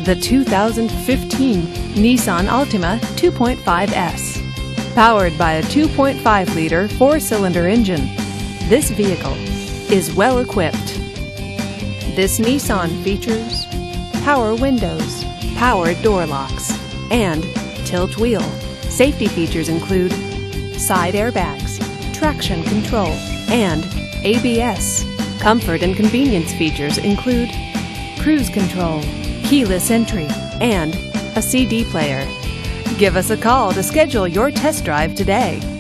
the 2015 Nissan Altima 2.5S. Powered by a 2.5-liter four-cylinder engine, this vehicle is well equipped. This Nissan features power windows, power door locks, and tilt wheel. Safety features include side airbags, traction control, and ABS. Comfort and convenience features include cruise control, keyless entry, and a CD player. Give us a call to schedule your test drive today.